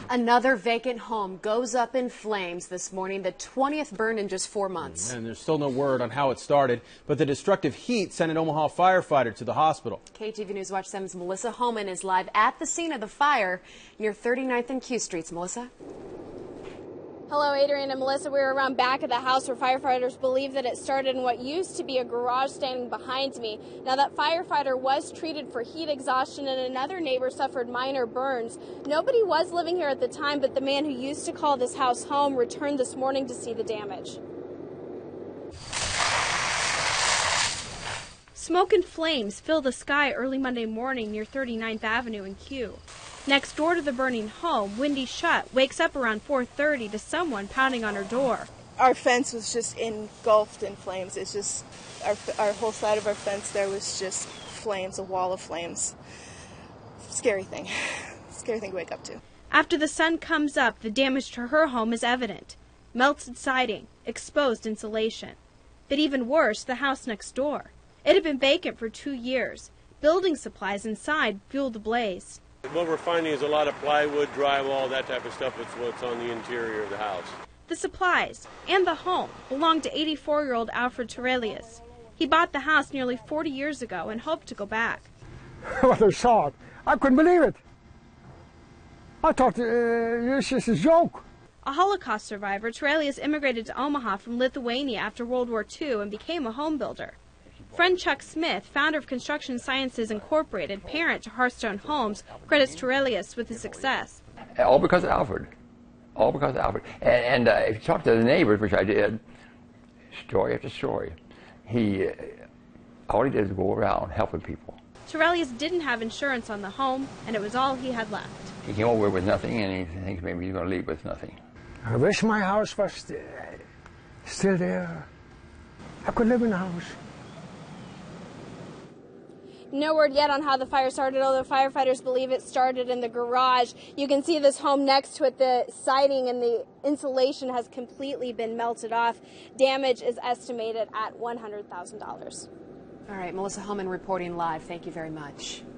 Another vacant home goes up in flames this morning, the 20th burned in just 4 months. And there's still no word on how it started, but the destructive heat sent an Omaha firefighter to the hospital. KTV News Watch 7's Melissa Homan is live at the scene of the fire near 39th and Q Streets. Melissa? Hello, Adrian and Melissa. We're around back of the house where firefighters believe that it started in what used to be a garage standing behind me. Now, that firefighter was treated for heat exhaustion and another neighbor suffered minor burns. Nobody was living here at the time, but the man who used to call this house home returned this morning to see the damage. Smoke and flames fill the sky early Monday morning near 39th Avenue and Q. Next door to the burning home, Wendy Shutt wakes up around 4:30 to someone pounding on her door. Our fence was just engulfed in flames. It's just our whole side of our fence there was just flames, a wall of flames. Scary thing. Scary thing to wake up to. After the sun comes up, the damage to her home is evident. Melted siding, exposed insulation. But even worse, the house next door. It had been vacant for 2 years. Building supplies inside fueled the blaze. What we're finding is a lot of plywood, drywall, that type of stuff. It's what's on the interior of the house. The supplies and the home belonged to 84-year-old Alfred Torelius. He bought the house nearly 40 years ago and hoped to go back. What a shock. I couldn't believe it. I thought this is a joke. A Holocaust survivor, Torelius immigrated to Omaha from Lithuania after World War II and became a home builder. Friend Chuck Smith, founder of Construction Sciences Incorporated, parent to Hearthstone Homes, credits Torelius with his success. All because of Alfred. All because of Alfred. And if you talk to the neighbors, which I did, story after story, all he did was go around helping people. Torelius didn't have insurance on the home, and it was all he had left. He came over with nothing, and he thinks maybe he's going to leave with nothing. I wish my house was still there. I could live in the house. No word yet on how the fire started, although firefighters believe it started in the garage. You can see this home next to it, the siding and the insulation has completely been melted off. Damage is estimated at $100,000. All right, Melissa Homan reporting live. Thank you very much.